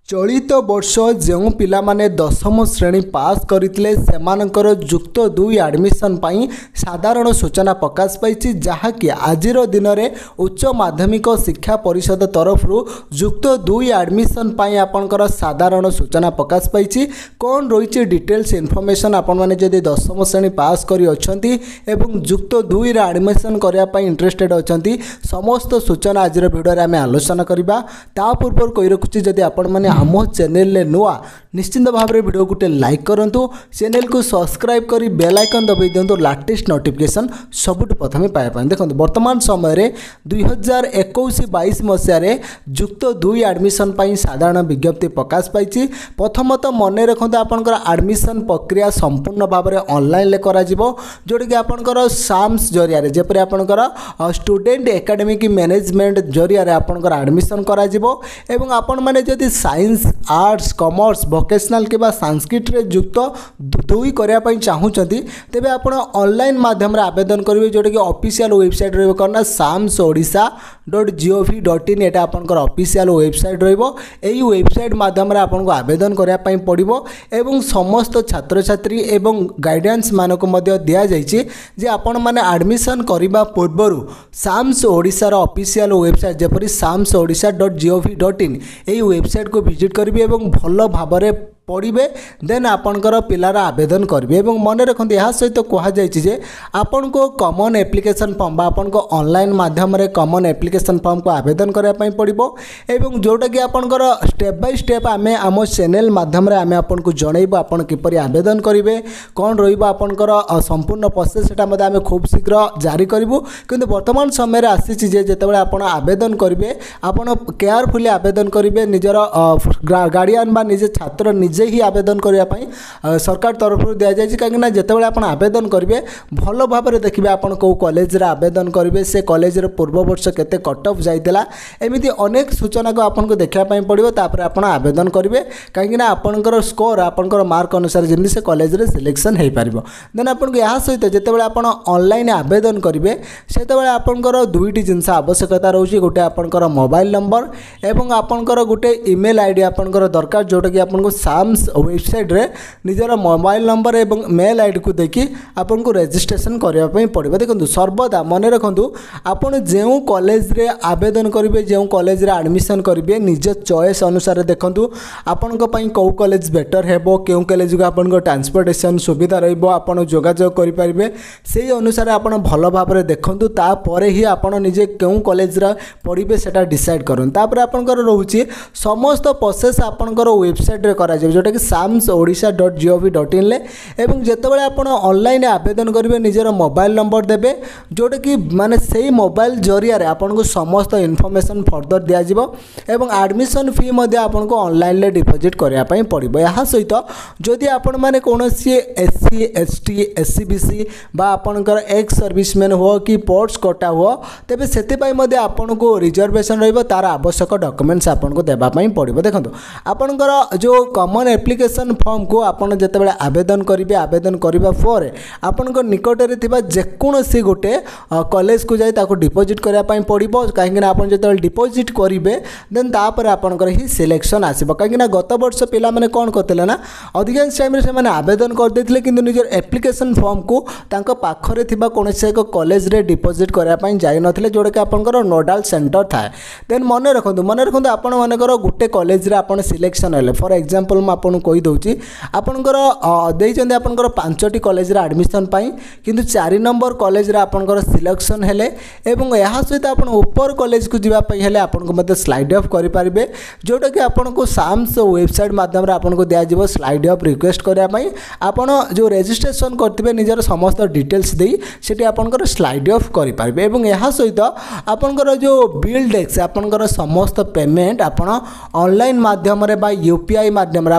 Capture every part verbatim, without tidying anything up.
चलित वर्ष जो पिला माने दशम श्रेणी पास करते सेमानकर जुक्त दुई एडमिशन पाई साधारण सूचना प्रकाश पाई जहाँकि आज दिन में उच्च माध्यमिक शिक्षा परिषद तरफ जुक्त दुई एडमिशन पाई आपनकर साधारण सूचना प्रकाश पाई कौन रही डिटेल्स इनफॉरमेशन आपण माने जदि दशम श्रेणी पास करी अछंती एवं जुक्त दुई एडमिशन करने इंटरेस्टेड अछंती समस्त सूचना आज वीडियो रे आमे आलोचना करबा। ता पूर्व कहि रखुची जदि आपण माने आम चैनल नुआ निश्चिंत भाव में वीडियो गोटे लाइक करूँ, चैनल को सब्सक्राइब करी बेल आइकन दबाई दिंतु लेटेस्ट नोटिफिकेशन सबुठ प्रथम पाइबा। देखो वर्तमान समय दुई हजार इक्कीस बाईस मसीह जुक्त दुई एडमिशन पाई साधारण विज्ञप्ति प्रकाश पाई। प्रथमत मन रखते आपंकर एडमिशन प्रक्रिया संपूर्ण भाव में ऑनलाइन करा जोटा कि आपंकर साम्स जरिया जपरि आपंकर स्टूडेंट एकेडमिक मैनेजमेंट जरिया आपंकर एडमिशन करा एवं आपण माने जदि साइंस आर्ट्स कॉमर्स वोकेशनल के संस्कृत रे युक्त दुई करने चाहूँगी तेज आप ऑनलाइन माध्यम आवेदन करेंगे जोटा कि ऑफिशियल वेबसाइट रहा SAMS Odisha dot G O V dot in यहाँ आपंकर ऑफिशियल वेबसाइट रही वेबसाइट माध्यम आपको आवेदन करने पड़ो एवं समस्त छात्र छात्री एवं गाइडेंस मानक दि जाए आपण मैंने एडमिशन करने पूर्व साम्स ओडिशार ऑफिशियल वेबसाइट जपरि SAMS Odisha dot G O V dot in यही वेबसाइट को विजिट करेंगे और भल भाव पढ़े देन आपणकर पिलार आवेदन करेंगे। मन रखते यह सहित कहुई आपण को कॉमन एप्लिकेशन फॉर्म आपन को ऑनलाइन माध्यम कॉमन एप्लिकेशन फॉर्म को आवेदन करने पड़ो एवं जोटा कि आपणकर स्टेप बाय स्टेप आम आम चैनल माध्यम आम आपन को जनइबू आपन किपरि आवेदन करेंगे कौन रपंकर संपूर्ण प्रोसेस से आम खूब शीघ्र जारी करूँ। किंतु वर्तमान समय आसी जिते आप आवेदन करेंगे आपड़ केयरफुली आवेदन करेंगे निजर गार्डियन बा निजे छात्र निजे ही आवेदन करने सरकार तरफ दि जाए कहीं जिते आप आवेदन करेंगे भल भाव में देखिए आपन कौ कॉलेज रे आवेदन करेंगे से कॉलेज रे पूर्व वर्ष केते कट ऑफ जाइला एमती अनेक सूचना को आपको देखापी पड़ो तापर आप आवेदन करेंगे कहीं आपंकर स्कोर आपंकर मार्क अनुसार जमी से कॉलेज रे सिलेक्शन हो पार देन आपको यह सहित जिते आप ऑनलाइन आवेदन करेंगे से आपंकर दुईटी जिनस आवश्यकता रोचे गोटे आपंकर मोबाइल नंबर एवं आपंकर गोटे ईमेल आईडी आपंकर दरकार जोटा कि आपको साम्स वेबसाइट रे निजर मोबाइल नंबर एवं मेल आईडी को देखी आपन को रजिस्ट्रेशन करने पड़ो। देखो सर्वदा मन रखु आपन जो कॉलेज रे आवेदन करेंगे जो कॉलेज रे एडमिशन करेंगे निज चॉइस अनुसार देखु आपण कौ कॉलेज बेटर हेबो क्यों कॉलेज को आपन को ट्रांसपोर्टेशन सुविधा रहिबो आपन जोगाजोग करि परिबे से अनुसार आपन भल भाव में देखु तापर ही आपन निजे क्यों कॉलेज रे पढ़िबे सेटा डिसाइड करन तापर आपनकर रहउची समस्त प्रोसेस आपनकर वेबसाइट रे करा जोटा कि SAMS Odisha dot G O V dot in एवं जितेबाला आप ऑनलाइन आवेदन करेंगे निजर मोबाइल नंबर देवे जोटा कि माने से मोबाइल जरिया आपन को समस्त इनफॉरमेशन फर्दर दिज्व एवं एडमिशन फी आपन को ऑनलाइन डिपोजिट करने पड़ो। यह सहित जदि आपण मैंने कौन एससी एसटी एससी बीसी बा आपनकर एक्स सर्विसमैन हो कि पोर्ट्स कोटा हो तेज से आपन को रिजर्वेशन रही तार आवश्यक डॉक्यूमेंट्स आपन को देवाई पड़ो। देखो आपनकर जो कॉमन एप्लिकेशन फॉर्म को आपन जितेबाला आवेदन करेंगे आवेदन करने पर आपण निकटरे थिबा जेकोसी गोटे कॉलेज को जाई ताको डिपोजिट करने पड़ो कहीं आप जो डिपोजिट करेंगे देन तापर आपनकर ही सिलेक्शन आसो कहीं गत वर्ष पिला माने कौन करते ना अधिकांश टाइम से आवेदन करते कि निजर एप्लिकेशन फॉर्म को पाखरे थिबा कौनसी एक कॉलेज रे डिपोजिट करने जाई नथिले जोटा कि आपनकर नोडाल सेंटर थाए देन मन रखु मन रखु आपण मानकर गोटे कॉलेज रे आपण सिलेक्शन हेले फॉर एग्जांपल मैं आपको कहीदे आपंकर देते आपंकर पांचटी कॉलेज रे एडमिशन पाई किंतु चार नंबर कॉलेज रे आपंकर सिलेक्शन हेले एवं यह सहित आप ऊपर कॉलेज को जीवाई हेले आपको मत स्लाइड अफ करेंगे जोटा कि आपको साम्स वेबसाइट माध्यम आपको दिज्व स्लाइड अफ रिक्वेस्ट करने आपड़ जो रजिस्ट्रेशन करेंगे निजर समस्त डिटेल्स दे सीटी आपंकर स्लाइड अफ करेंगे एवं यह सहित आपंकर जो बिल डेस्क आपंकर समस्त पेमेंट आप ऑनलाइन माध्यम यूपीआई माध्यम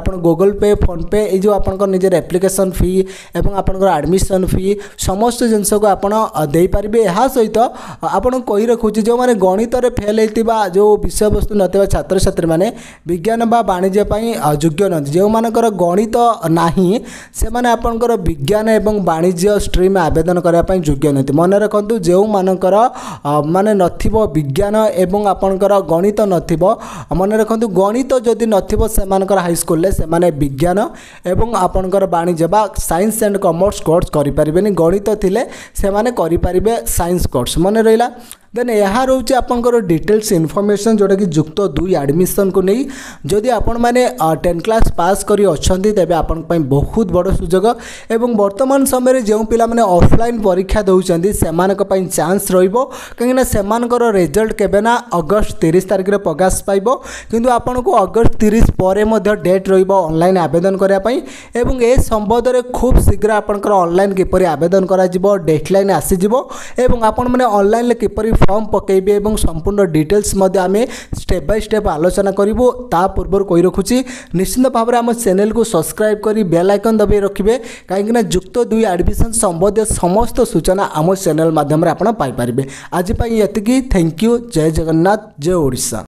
आप गूगल पे फोन पे ये जो आप निजर एप्लिकेशन फी एवं आपंकर एडमिशन फी समस्त जिनस को आप देपारे। यह सहित आपन कही रखुच्छी जो मैंने गणित में फेल होता जो विषय वस्तु ना छात्र छात्री मैंने विज्ञान बा वाणिज्य योग्य नथि जो मानकर गणित नाही से माने आपनकर विज्ञान एवं वाणिज्य स्ट्रीम आवेदन करने योग्य नथि। मन रखु जो मानकर माने नथिबो विज्ञान एवं आपनकर गणित नथिबो मन रखु गणित जदि नथिबो से मानकर हाई स्कूल से माने विज्ञान एवं आपनकर वाणिज्य बा साइंस एंड कॉमर्स कोर्स करि परिबेनी गणित थिले से माने करि परिबे साइंस कोर्स मन रहिला। देन यहाँ रोचे आपंकर डिटेल्स इनफॉरमेशन जोटा कि जुक्त दुई एडमिशन को नहीं जदि आपण मैंने टेन क्लास पास करी अच्छी तेरे आपण बहुत बड़ सुजोग एवं वर्तमान समय जो पिला माने ऑफलाइन परीक्षा दौरान से चांस रहिबो कहीं सेमानकर रिजल्ट केबे ना अगस्त तीस तारिख रे प्रकाश पाइबो किंतु आपण को अगस्त तीस पर डेट रहिबो ऑनलाइन आवेदन करने एवं ए संबंध में खूब शीघ्र आपंकर ऑनलाइन किपरि आवेदन करा जिवो डेडलाइन आसीजिवो एवं आपण माने ऑनलाइन किपरि फॉर्म पकेबे एवं संपूर्ण डिटेल्स मध्य आमे स्टेप बाय स्टेप आलोचना करिवो। ता पूर्व कहि रखुची निश्चित भाव आम चैनल को सब्सक्राइब करी बेल आइकन दबाई रखिबे कहीं जुक्त दुई एडमिशन संबंधित समस्त सूचना आम चैनल माध्यम रे आपण पाई परिबे। आज पई एतिकी। Thank you. जय जगन्नाथ, जय ओडिशा।